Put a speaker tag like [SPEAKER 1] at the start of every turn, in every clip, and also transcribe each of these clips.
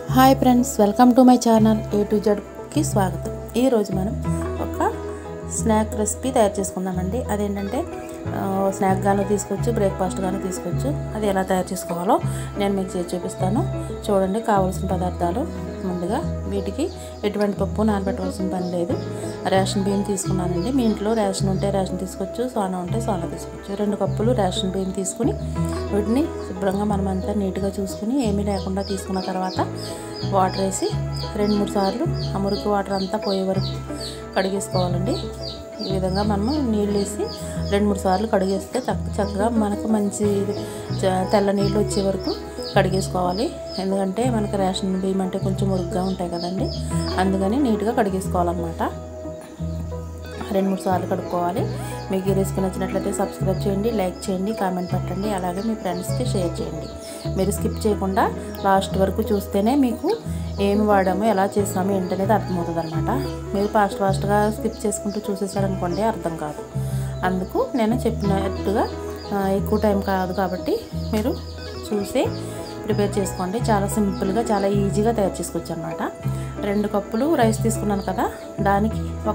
[SPEAKER 1] Hi friends, welcome to my channel A to Z కి స్వాగతం. ఈరోజు మనం ఒక స్నాక్ రెసిపీ తయారు చేసుకుందామండి. అదేంటంటే స్నాక్ గాను తీసుకోవచ్చు, బ్రేక్ఫాస్ట్ గాను తీసుకోవచ్చు. అది ఎలా తయారు చేసుకోవాలో నేను మీకు చేసి చూపిస్తాను. చూడండి, కావాల్సిన పదార్థాలు. ముందుగా వీటికి ఎటువంటి పప్పు నానబెట్టవలసిన పని లేదు. రేషన్ బియ్యం తీసుకున్నానండి. మీ ఇంట్లో రేషన్ ఉంటే రేషన్ తీసుకోవచ్చు, సోనా ఉంటే సోనా తీసుకోవచ్చు. 2 కప్పులు రేషన్ బియ్యం తీసుకుని వీటిని శుభ్రంగా మనమంతా నీట్గా చూసుకుని ఏమీ లేకుండా తీసుకున్న తర్వాత వాటర్ వేసి 2-3 సార్లు ఆ మురికి వాటర్ అంతా పోయే వరకు కడిగేసుకోవాలండి. ఈ విధంగా మనము నీళ్ళు వేసి 2-3 సార్లు కడిగేస్తే చక్కగా మనకు మంచి తెల్ల నీళ్ళు వచ్చే వరకు కడిగేసుకోవాలి. ఎందుకంటే మనకు రేషన్ బియ్యం అంటే కొంచెం మురుగ్గా ఉంటాయి కదండి, అందుకని నీట్గా కడిగేసుకోవాలన్నమాట. 2-3 సార్లు కడుక్కోవాలి. మీకు ఈ రెసిపీ నచ్చినట్లయితే సబ్స్క్రైబ్ చేయండి, లైక్ చేయండి, కామెంట్ పెట్టండి, అలాగే మీ ఫ్రెండ్స్కి షేర్ చేయండి. మీరు స్కిప్ చేయకుండా లాస్ట్ వరకు చూస్తేనే మీకు ఏమి వాడామో, ఎలా చేస్తామో ఏంటనేది అర్థమవుతుంది అనమాట. మీరు ఫాస్ట్గా స్కిప్ చేసుకుంటూ చూసేసారనుకోండి అర్థం కాదు. అందుకు నేను చెప్పినట్టుగా ఎక్కువ టైం కాదు కాబట్టి మీరు చూసి ప్రిపేర్ చేసుకోండి. చాలా సింపుల్గా, చాలా ఈజీగా తయారు చేసుకోవచ్చు అనమాట. 2 కప్పులు రైస్ తీసుకున్నాను కదా, దానికి ఒక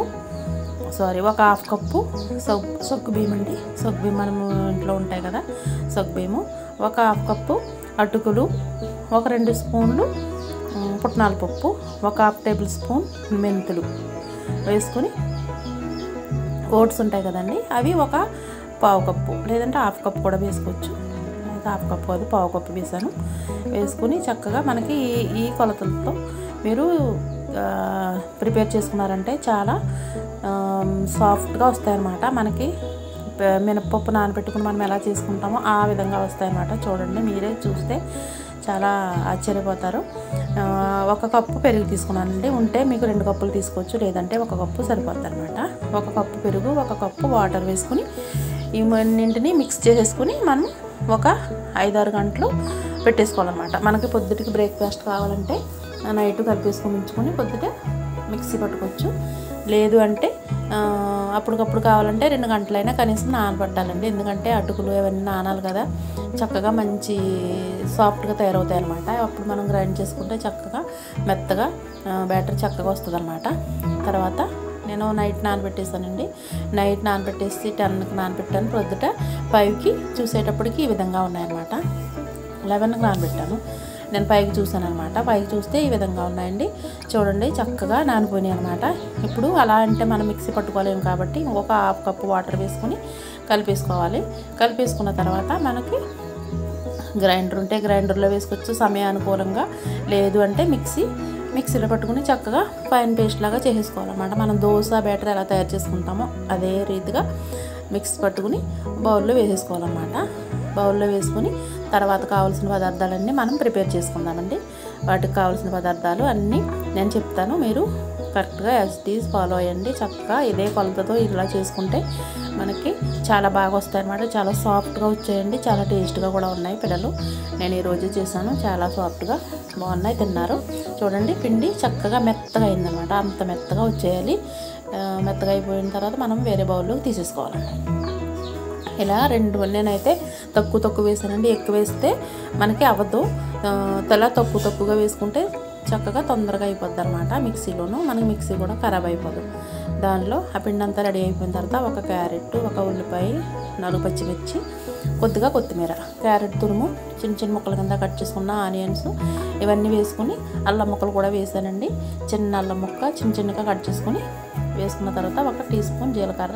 [SPEAKER 1] హాఫ్ కప్పు సొక్కు బియ్యం అండి. సొక్కు బియ్యం మనము ఇంట్లో ఉంటాయి కదా, సొక్కు బియ్యము. ఒక హాఫ్ కప్పు అటుకులు, ఒక 2 స్పూన్లు పుట్నాల పప్పు, ఒక హాఫ్ టేబుల్ స్పూన్ మెంతులు వేసుకొని, ఓట్స్ ఉంటాయి కదండి, అవి ఒక పావు కప్పు లేదంటే హాఫ్ కప్పు కూడా వేసుకోవచ్చు. హాఫ్ కప్పు అది పావు కప్పు వేసాను. వేసుకుని చక్కగా మనకి ఈ కొలతలతో మీరు ప్రిపేర్ చేసుకున్నారంటే చాలా సాఫ్ట్గా వస్తాయన్నమాట. మనకి మినపప్పు నానబెట్టుకుని మనం ఎలా చేసుకుంటామో ఆ విధంగా వస్తాయన్నమాట. చూడండి, మీరే చూస్తే చాలా ఆశ్చర్యపోతారు. 1 కప్పు పెరుగు తీసుకున్నానండి. ఉంటే మీకు 2 కప్పులు తీసుకోవచ్చు, లేదంటే 1 కప్పు సరిపోతుంది అనమాట. 1 కప్పు పెరుగు, 1 కప్పు వాటర్ వేసుకుని ఈ రెండింటిని మిక్స్ చేసేసుకుని మనం ఒక 5-6 గంటలు పెట్టేసుకోవాలన్నమాట. మనకి పొద్దుటికి బ్రేక్ఫాస్ట్ కావాలంటే నైట్ కలిపేసుకొని ఉంచుకొని పొద్దుటే మిక్సీ పట్టుకోవచ్చు. లేదు అంటే అప్పటికప్పుడు కావాలంటే 2 గంటలైనా కనీసం నానబెట్టాలండి. ఎందుకంటే అటుకులు అవన్నీ నానాలి కదా, చక్కగా మంచి సాఫ్ట్గా తయారవుతాయి అన్నమాట. అప్పుడు మనం గ్రైండ్ చేసుకుంటే చక్కగా మెత్తగా బ్యాటర్ చక్కగా వస్తుంది అన్నమాట. తర్వాత నేను నైట్ నానబెట్టేసానండి. నైట్ నానబెట్టేసి 10కి నానబెట్టాను. ప్రొద్దుట 5కి చూసేటప్పటికి ఈ విధంగా ఉన్నాయన్నమాట. 11కి నానబెట్టాను. నేను 5కి చూసాను అనమాట. 5కి చూస్తే ఈ విధంగా ఉన్నాయండి. చూడండి, చక్కగా నానిపోయినాయి అనమాట. ఇప్పుడు అలా అంటే మనం మిక్సీ పట్టుకోలేము కాబట్టి ఒక హాఫ్ కప్పు వాటర్ వేసుకొని కలిపేసుకోవాలి. కలిపేసుకున్న తర్వాత మనకి గ్రైండర్ ఉంటే గ్రైండర్లో వేసుకోవచ్చు సమయానుకూలంగా. లేదు అంటే మిక్సీలో పట్టుకుని చక్కగా ఫైన్ పేస్ట్ లాగా చేసేసుకోవాలన్నమాట. మనం దోశ బ్యాటర్ ఎలా తయారు చేసుకుంటామో అదే రీతిగా మిక్సీ పట్టుకుని బౌల్లో వేసేసుకోవాలన్నమాట. బౌల్లో వేసుకొని తర్వాత కావాల్సిన పదార్థాలన్నీ మనం ప్రిపేర్ చేసుకుందామండి. వాటికి కావాల్సిన పదార్థాలు అన్నీ నేను చెప్తాను, మీరు కరెక్ట్గా ఎస్టీస్ ఫాలో అయ్యండి. చక్కగా ఇదే కొలతతో ఇలా చేసుకుంటే మనకి చాలా బాగా వస్తాయి అన్నమాట. చాలా సాఫ్ట్గా వచ్చాయండి, చాలా టేస్ట్గా కూడా ఉన్నాయి. పిల్లలు నేను ఈరోజు చేశాను, చాలా సాఫ్ట్గా బాగున్నాయి, తిన్నారు. చూడండి, పిండి చక్కగా మెత్తగా అయిందనమాట. అంత మెత్తగా వచ్చేయాలి. మెత్తగా అయిపోయిన తర్వాత మనం వేరే బౌల్లోకి తీసేసుకోవాలండి. ఇలా 2 నేనైతే తక్కువ వేసానండి. ఎక్కువ వేస్తే మనకి అవ్వదు. తల తక్కువగా వేసుకుంటే చక్కగా తొందరగా అయిపోద్ది అనమాట. మిక్సీలోనూ మనకి మిక్సీ కూడా ఖరాబ్ అయిపోదు. దానిలో ఆ పిండి అంతా రెడీ అయిపోయిన తర్వాత 1 క్యారెట్, 1 ఉల్లిపాయ, 4 పచ్చిమిర్చి, కొద్దిగా కొత్తిమీర, క్యారెట్ తురుము, చిన్న ముక్కల కింద కట్ చేసుకున్న ఆనియన్స్ ఇవన్నీ వేసుకుని అల్లం ముక్కలు కూడా వేసానండి. చిన్న అల్లం ముక్క చిన్నగా కట్ చేసుకుని వేసుకున్న తర్వాత 1 టీ స్పూన్ జీలకర్ర,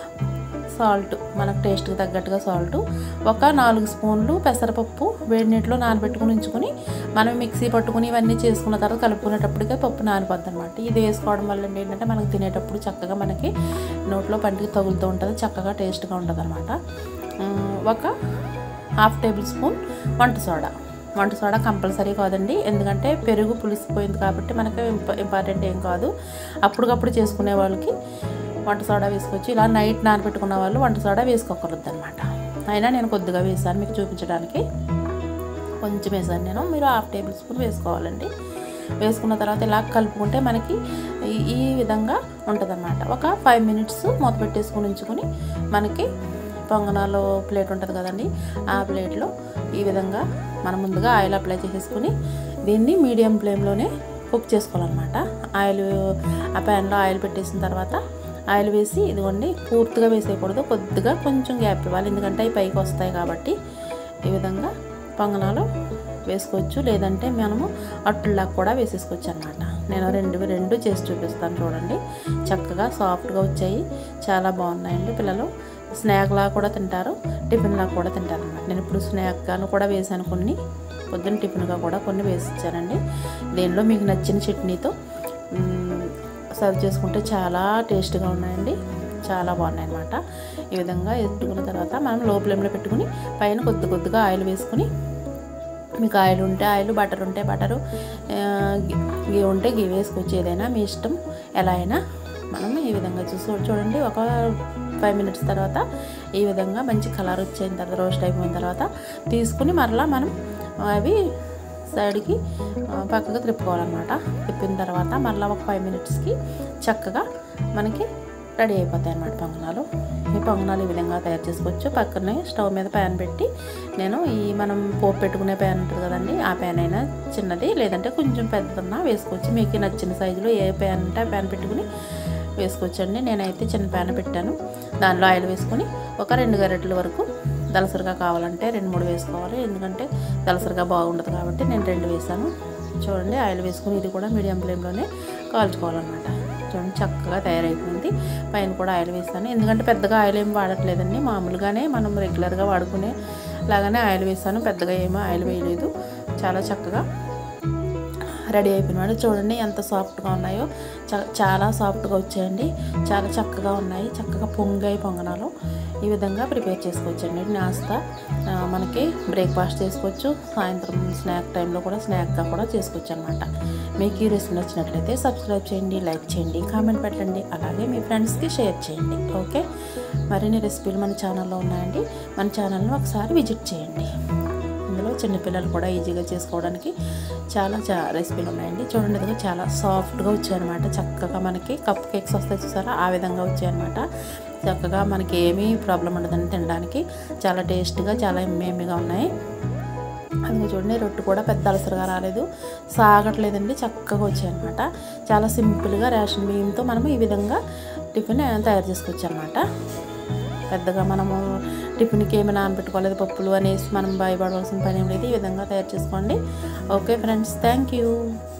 [SPEAKER 1] సాల్ట్ మనకు టేస్ట్కి తగ్గట్టుగా సాల్ట్, 4 స్పూన్లు పెసరపప్పు వేడి నీటిలో నానబెట్టుకుని ఉంచుకొని మనం మిక్సీ పట్టుకుని ఇవన్నీ చేసుకున్న తర్వాత కలుపుకునేటప్పటికే పప్పు నానిపోద్ది అనమాట. ఇది వేసుకోవడం వల్ల ఏంటంటే మనకు తినేటప్పుడు చక్కగా మనకి నోట్లో పంటికి తగులుతూ ఉంటుంది, చక్కగా టేస్ట్గా ఉంటుంది అనమాట. 1 హాఫ్ టేబుల్ స్పూన్ వంట సోడా కంపల్సరీ కాదండి, ఎందుకంటే పెరుగు పులిసిపోయింది కాబట్టి మనకి ఇంపార్టెంట్ ఏం కాదు. అప్పటికప్పుడు చేసుకునే వాళ్ళకి వంట సోడా వేసుకోవచ్చు. ఇలా నైట్ నానబెట్టుకున్న వాళ్ళు వంట సోడా వేసుకోకూడదు అనమాట. అయినా నేను కొద్దిగా వేసాను మీకు చూపించడానికి, కొంచెం వేసాను నేను. మీరు హాఫ్ టేబుల్ స్పూన్ వేసుకోవాలండి. వేసుకున్న తర్వాత ఇలా కలుపుకుంటే మనకి ఈ విధంగా ఉంటుంది అన్నమాట. ఒక 5 మినిట్స్ మూత పెట్టేసుకుని ఉంచుకొని మనకి పొంగనాలు ప్లేట్ ఉంటుంది కదండి, ఆ ప్లేట్లో ఈ విధంగా మనం ముందుగా ఆయిల్ అప్లై చేసేసుకుని దీన్ని మీడియం ఫ్లేమ్లోనే కుక్ చేసుకోవాలన్నమాట. ఆయిల్ ఆ ప్యాన్లో ఆయిల్ పెట్టేసిన తర్వాత ఆయిల్ వేసి ఇదిగోండి పూర్తిగా వేసేయకూడదు, కొద్దిగా కొంచెం గ్యాప్ ఇవ్వాలి, ఎందుకంటే అవి పైకి వస్తాయి కాబట్టి. ఈ విధంగా పొంగనాలు వేసుకోవచ్చు, లేదంటే మనము అట్టుల్లాగా కూడా వేసేసుకోవచ్చు అన్నమాట. నేను రెండు చేసి చూపిస్తాను చూడండి. చక్కగా సాఫ్ట్గా వచ్చాయి, చాలా బాగున్నాయండి. పిల్లలు స్నాక్లా కూడా తింటారు, టిఫిన్లా కూడా తింటారు అన్నమాట. నేను ఇప్పుడు స్నాక్గాను కూడా వేసాను, కొన్ని పొద్దున్న టిఫిన్గా కూడా కొన్ని వేసి ఇచ్చానండి. దీనిలో మీకు నచ్చిన చట్నీతో సర్వ్ చేసుకుంటే చాలా టేస్ట్గా ఉన్నాయండి, చాలా బాగున్నాయి అన్నమాట. ఈ విధంగా ఎత్తుకున్న తర్వాత మనం లో ఫ్లేమ్లో పెట్టుకుని పైన కొద్దిగా ఆయిల్ వేసుకుని, మీకు ఆయిల్ ఉంటే ఆయిల్, బటర్ ఉంటే బటరు, గీ ఉంటే గీ వేసుకోవచ్చు, ఏదైనా మీ ఇష్టం. ఎలా అయినా మనం ఈ విధంగా చూడండి. ఒక 5 మినిట్స్ తర్వాత ఈ విధంగా మంచి కలర్ వచ్చిన తర్వాత, రోస్ట్ అయిపోయిన తర్వాత తీసుకుని మరలా మనం అవి సైడ్కి పక్కకు తిప్పుకోవాలన్నమాట. తిప్పిన తర్వాత మరలా ఒక 5 మినిట్స్కి చక్కగా మనకి రెడీ అయిపోతాయి అన్నమాట పొంగనాలు. ఈ పొంగనాలు ఈ విధంగా తయారు చేసుకోవచ్చు. పక్కనే స్టవ్ మీద ప్యాన్ పెట్టి, నేను మనం పోపు పెట్టుకునే ప్యాన్ ఉంటుంది కదండి, ఆ ప్యాన్ అయినా చిన్నది లేదంటే కొంచెం పెద్దదన్నా వేసుకోవచ్చు, మీకు నచ్చిన సైజులో ఏ ప్యాన్ ఉంటే ఆ ప్యాన్ పెట్టుకుని వేసుకోవచ్చండి. నేనైతే చిన్న ప్యాన్ పెట్టాను, దానిలో ఆయిల్ వేసుకొని ఒక 2 గరిటెల వరకు, దలసరిగా కావాలంటే 2-3 వేసుకోవాలి, ఎందుకంటే దలసరిగా బాగుండదు కాబట్టి నేను 2 వేసాను. చూడండి ఆయిల్ వేసుకుని ఇది కూడా మీడియం ఫ్లేమ్లోనే కాల్చుకోవాలన్నమాట. చూడండి చక్కగా తయారైపోయింది. పైన కూడా ఆయిల్ వేసాను, ఎందుకంటే పెద్దగా ఆయిల్ ఏమి వాడట్లేదండి, మామూలుగానే మనం రెగ్యులర్గా వాడుకునే లాగానే ఆయిల్ వేసాను, పెద్దగా ఏమీ ఆయిల్ వేయలేదు. చాలా చక్కగా రెడీ అయిపోయినాడు. చూడండి ఎంత సాఫ్ట్గా ఉన్నాయో, చాలా సాఫ్ట్గా వచ్చాయండి, చాలా చక్కగా ఉన్నాయి, చక్కగా పొంగాయి పొంగనాలు. ఈ విధంగా ప్రిపేర్ చేసుకోవచ్చండి. నాస్తా మనకి బ్రేక్ఫాస్ట్ చేసుకోవచ్చు, సాయంత్రం స్నాక్ టైంలో కూడా స్నాక్గా కూడా చేసుకోవచ్చు అనమాట. మీకు ఈ రెసిపీ నచ్చినట్లయితే సబ్స్క్రైబ్ చేయండి, లైక్ చేయండి, కామెంట్ పెట్టండి, అలాగే మీ ఫ్రెండ్స్కి షేర్ చేయండి. ఓకే, మరిన్ని రెసిపీలు మన ఛానల్లో ఉన్నాయండి, మన ఛానల్ని ఒకసారి విజిట్ చేయండి. ఇందులో చిన్నపిల్లలు కూడా ఈజీగా చేసుకోవడానికి చాలా రెసిపీలు ఉన్నాయండి. చూడండి ఇదిగో చాలా సాఫ్ట్గా వచ్చాయన్నమాట, చక్కగా మనకి కప్ కేక్స్ వస్తాయి చూసారా, ఆ విధంగా వచ్చాయన్నమాట. చక్కగా మనకి ఏమీ ప్రాబ్లం ఉండదండి తినడానికి, చాలా టేస్ట్గా, చాలా ఎమ్మీగా ఉన్నాయి. అందులో చూడండి రొట్టె కూడా పెద్ద అలసరగా రాలేదు, సాగట్లేదండి, చక్కగా వచ్చాయన్నమాట. చాలా సింపుల్గా రేషన్ బియ్యంతో మనము ఈ విధంగా టిఫిన్ తయారు చేసుకోవచ్చు అన్నమాట. పెద్దగా మనము టిఫిన్కి ఏమి నానబెట్టుకోలేదు పప్పులు అనేసి మనం భయపడవలసిన పని ఏం లేదు, ఈ విధంగా తయారు చేసుకోండి. Okay friends, thank you.